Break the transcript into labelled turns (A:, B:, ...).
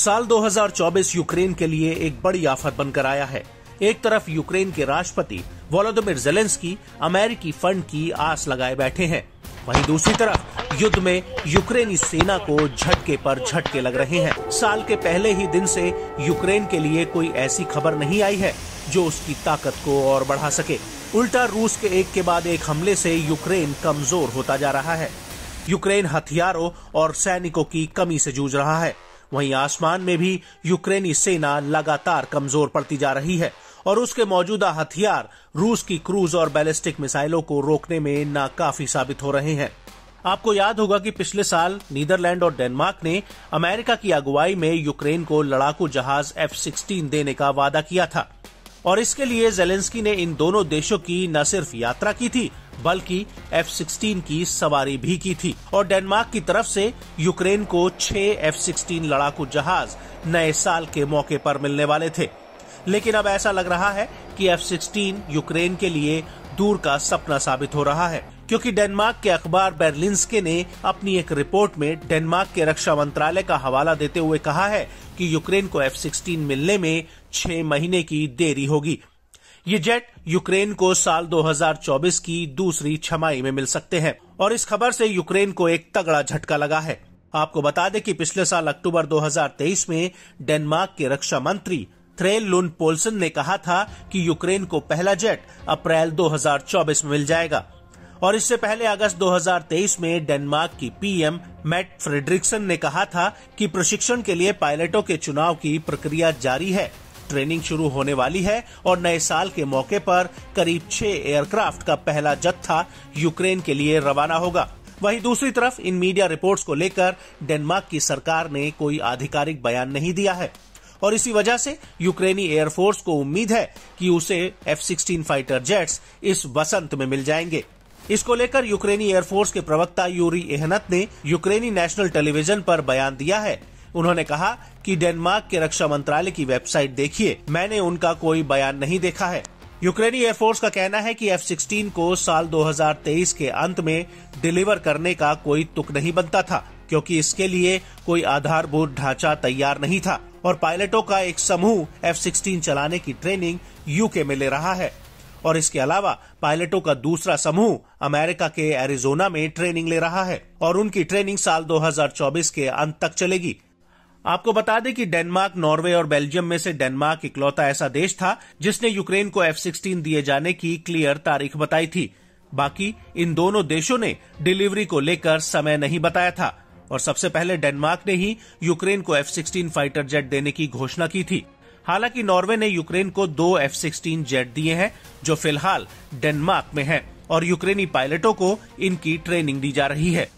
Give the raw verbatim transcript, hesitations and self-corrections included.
A: साल दो हज़ार चौबीस यूक्रेन के लिए एक बड़ी आफत बनकर आया है। एक तरफ यूक्रेन के राष्ट्रपति वोलोदिमीर ज़ेलेंस्की अमेरिकी फंड की आस लगाए बैठे हैं, वहीं दूसरी तरफ युद्ध में यूक्रेनी सेना को झटके पर झटके लग रहे हैं। साल के पहले ही दिन से यूक्रेन के लिए कोई ऐसी खबर नहीं आई है जो उसकी ताकत को और बढ़ा सके। उल्टा रूस के एक के बाद एक हमले से यूक्रेन कमजोर होता जा रहा है। यूक्रेन हथियारों और सैनिकों की कमी से जूझ रहा है। वहीं आसमान में भी यूक्रेनी सेना लगातार कमजोर पड़ती जा रही है और उसके मौजूदा हथियार रूस की क्रूज और बैलिस्टिक मिसाइलों को रोकने में नाकाफी साबित हो रहे हैं। आपको याद होगा कि पिछले साल नीदरलैंड और डेनमार्क ने अमेरिका की अगुवाई में यूक्रेन को लड़ाकू जहाज एफ सिक्सटीन देने का वादा किया था और इसके लिए ज़ेलेंस्की ने इन दोनों देशों की न सिर्फ यात्रा की थी बल्कि एफ सिक्सटीन की सवारी भी की थी और डेनमार्क की तरफ से यूक्रेन को छह एफ सिक्सटीन लड़ाकू जहाज नए साल के मौके पर मिलने वाले थे। लेकिन अब ऐसा लग रहा है कि एफ सिक्सटीन यूक्रेन के लिए दूर का सपना साबित हो रहा है, क्योंकि डेनमार्क के अखबार बेर्लिंस्के ने अपनी एक रिपोर्ट में डेनमार्क के रक्षा मंत्रालय का हवाला देते हुए कहा है कि यूक्रेन को एफ सिक्सटीन मिलने में छह महीने की देरी होगी। ये जेट यूक्रेन को साल दो हज़ार चौबीस की दूसरी छमाही में मिल सकते हैं और इस खबर से यूक्रेन को एक तगड़ा झटका लगा है। आपको बता दें कि पिछले साल अक्टूबर दो हज़ार तेईस में डेनमार्क के रक्षा मंत्री थ्रेल लुंड पोल्सन ने कहा था कि यूक्रेन को पहला जेट अप्रैल दो हज़ार चौबीस में मिल जाएगा और इससे पहले अगस्त दो हज़ार तेईस में डेनमार्क की पीएम मैट फ्रेडरिक्सन ने कहा था कि प्रशिक्षण के लिए पायलटों के चुनाव की प्रक्रिया जारी है, ट्रेनिंग शुरू होने वाली है और नए साल के मौके पर करीब छह एयरक्राफ्ट का पहला जत्था यूक्रेन के लिए रवाना होगा। वहीं दूसरी तरफ इन मीडिया रिपोर्ट्स को लेकर डेनमार्क की सरकार ने कोई आधिकारिक बयान नहीं दिया है और इसी वजह से यूक्रेनी एयरफोर्स को उम्मीद है कि उसे एफ सिक्सटीन फाइटर जेट्स इस वसंत में मिल जाएंगे। इसको लेकर यूक्रेनी एयरफोर्स के प्रवक्ता यूरी एहनत ने यूक्रेनी नेशनल टेलीविजन पर बयान दिया है। उन्होंने कहा कि डेनमार्क के रक्षा मंत्रालय की वेबसाइट देखिए, मैंने उनका कोई बयान नहीं देखा है। यूक्रेनी एयरफोर्स का कहना है कि एफ सिक्सटीन को साल दो हज़ार तेईस के अंत में डिलीवर करने का कोई तुक नहीं बनता था, क्योंकि इसके लिए कोई आधारभूत ढांचा तैयार नहीं था और पायलटों का एक समूह एफ सिक्सटीन चलाने की ट्रेनिंग यूके में ले रहा है और इसके अलावा पायलटों का दूसरा समूह अमेरिका के एरिजोना में ट्रेनिंग ले रहा है और उनकी ट्रेनिंग साल दो हज़ार चौबीस के अंत तक चलेगी। आपको बता दें कि डेनमार्क, नॉर्वे और बेल्जियम में से डेनमार्क इकलौता ऐसा देश था जिसने यूक्रेन को एफ सिक्सटीन दिए जाने की क्लियर तारीख बताई थी। बाकी इन दोनों देशों ने डिलीवरी को लेकर समय नहीं बताया था और सबसे पहले डेनमार्क ने ही यूक्रेन को एफ सिक्सटीन फाइटर जेट देने की घोषणा की थी। हालांकि नॉर्वे ने यूक्रेन को दो एफ सिक्सटीन जेट दिए हैं जो फिलहाल डेनमार्क में हैं और यूक्रेनी पायलटों को इनकी ट्रेनिंग दी जा रही है।